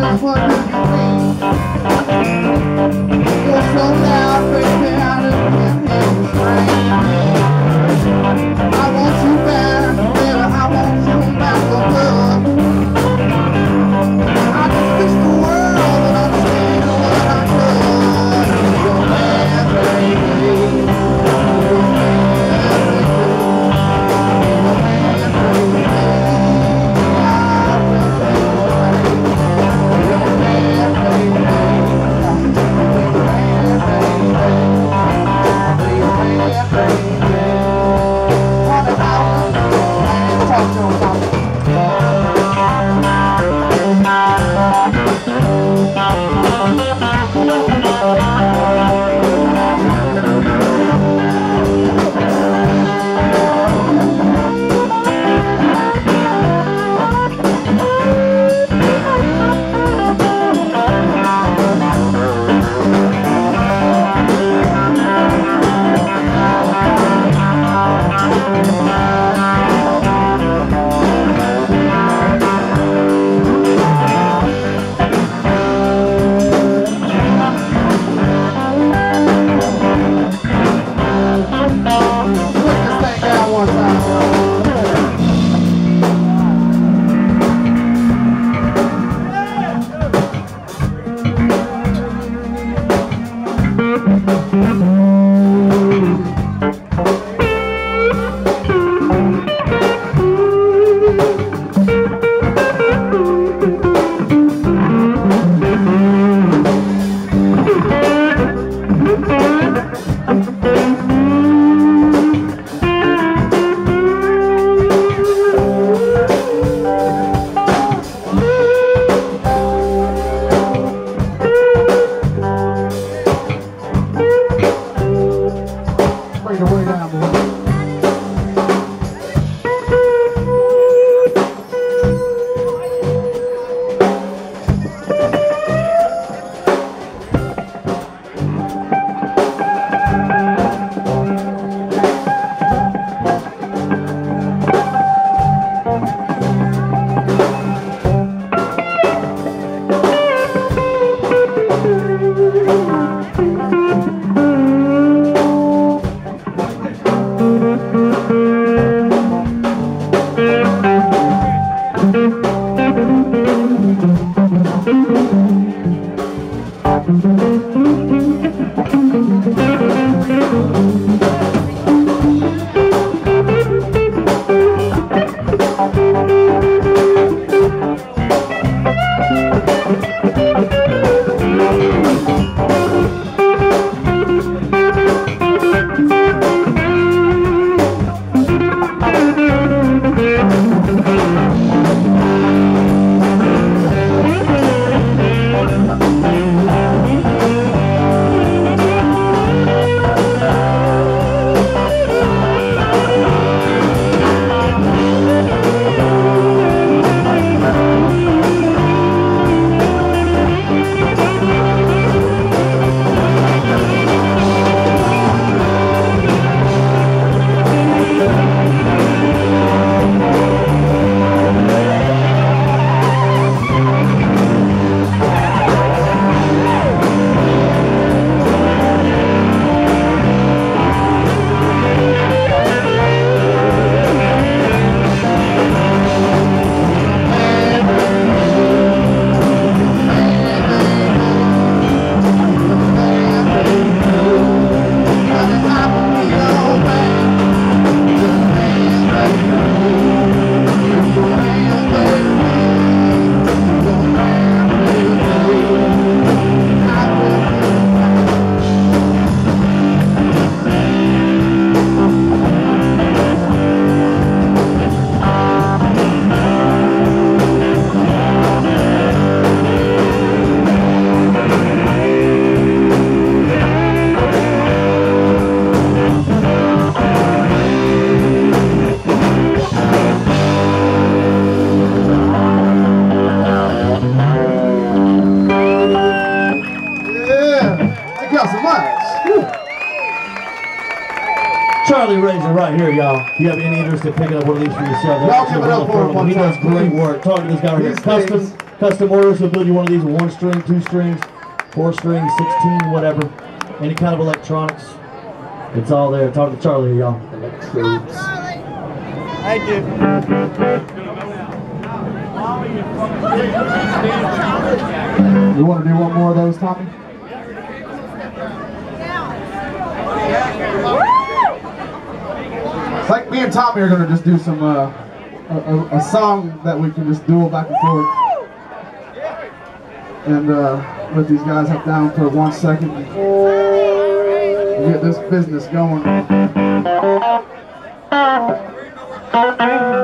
Charlie Razor right here, y'all. If you have any interest in picking up one of these for yourself, y'all give it up for him. He does great work. Talking to this guy right here. Custom Custom orders, we'll build you one of these with 1 string, 2 strings, 4 strings, 16, whatever. Any kind of electronics. It's all there. Talk to Charlie, y'all. Electrodes. Thank you. You want to do one more of those, Tommy? Like me and Tommy are going to just do some a song that we can just duel back and forth. And let these guys up down for 1 second and get this business going.